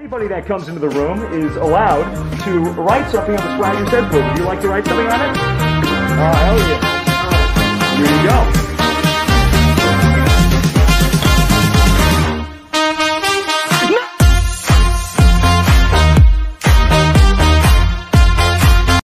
Anybody that comes into the room is allowed to write something on the Swagger Says board. Would you like to write something on it? Oh, hell yeah. Here you go.